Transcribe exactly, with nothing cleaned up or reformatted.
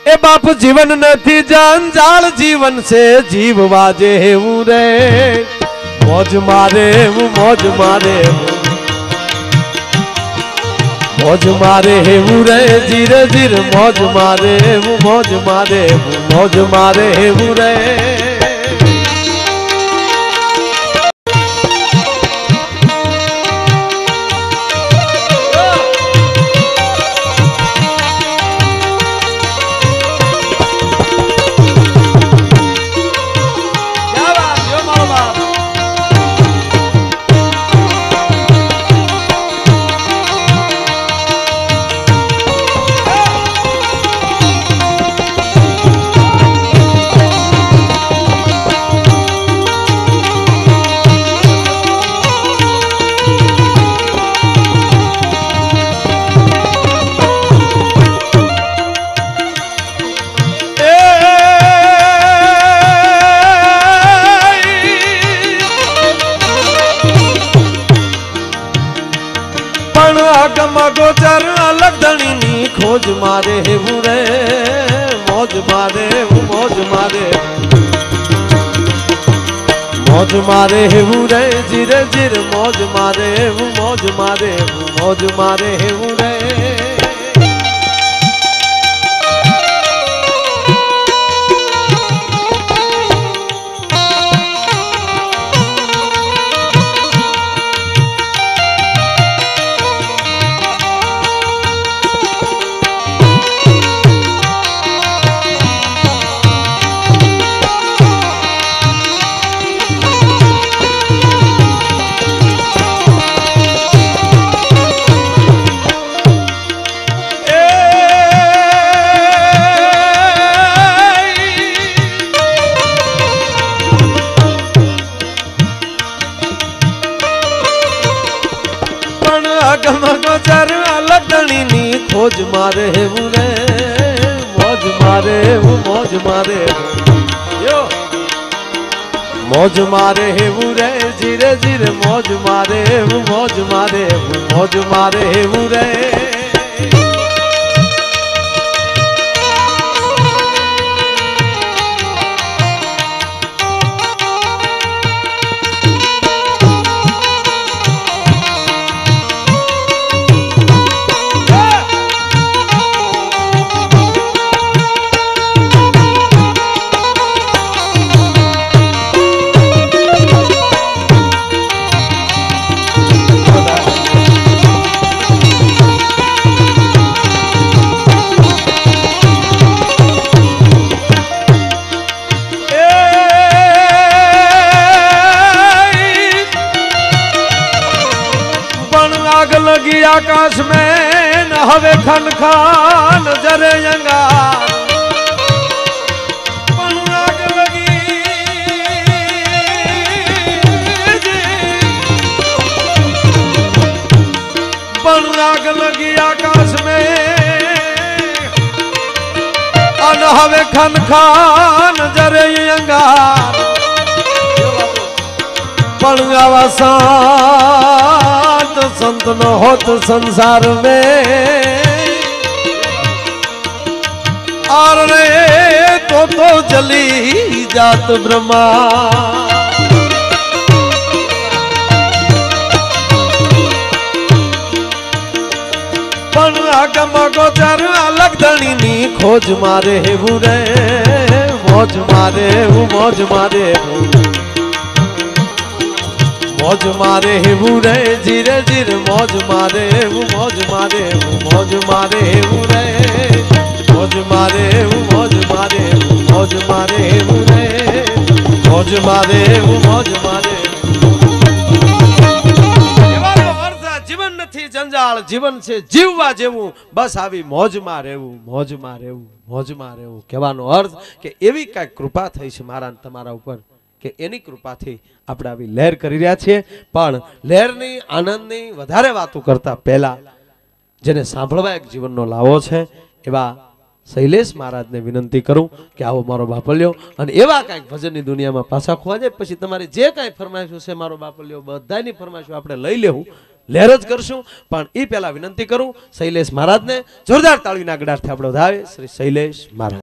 ए बाप जीवन नथी जंजाल जीवन से जीववा जेवू रे मौज मारे हूँ मौज मारे मौज मारे हूँ रे जीरे जीरे मौज मारे हूँ मौज मारे हूँ मौज मारे हूँ रे गोचर अलग धनी नी खोज मारे हूँ रे मौज मारे हूँ मौज मारे मौज मारे हूँ रे जीरे जीरे मौज मारे हूँ मौज मारे हूँ मौज मारे हूँ रे गोचर अलग धनी नी खोज मारे हूँ रे मौज मारे हूँ मौज मारे यो मौज मारे हूँ रे जीरे जीरे मौज मारे हूँ मौज मारे हूँ मौज मारे हूँ रे लगी आकाश में न हवे खन खान जरे अंगार आग लगी बन आग लगी आकाश में न हवे खन खान जरे अंगार पण आवासा संत न होत संसार में और रे तो तो जली जात ब्रह्मा पण आगम गोचर अलग धनी नी खोज मारे हूँ रे मौज मारे हूँ मौज मारे हूँ मौज मारे हूँ रे जीरे जीरे मौज मारे हूँ मौज मारे हूँ मौज मारे हूँ रे मौज मारे हूँ मौज मारे हूँ मौज मारे हूँ रे मौज मारे हूँ मौज मारे जीवन नथी जंजाल जीवन से जीववा जेवू बस आवी मौज में रहेवू मौज में रहेवू मौज में रहेवू कहेवानो अर्थ के एवी काई कृपा थई छे मारा ने तमारा उपर के एनी कृपाथी આપણે આવી લહેર કરી રહ્યા છીએ પણ લહેરની આનંદની વધારે વાતો કરતા પહેલા જેને સાંભળવા એક જીવનનો લાવો છે એવા શૈલેષ મહારાજને વિનંતી કરું કે આવો મારો બાપલ્યો અને એવા કાંઈક ભજનની દુનિયામાં પાછા ખોવા જાય પછી તમારે જે કાંઈ ફરમાઈશું છે મારો બાપલ્યો બધાની ફરમાઈશું આપણે લઈ લેવું લહેર જ કરશું પણ એ પહેલા વિનંતી કરું શૈલેષ મહારાજને જોરદાર તાળીના ગડારથી આપણે વધાવે શ્રી શૈલેષ મહારાજ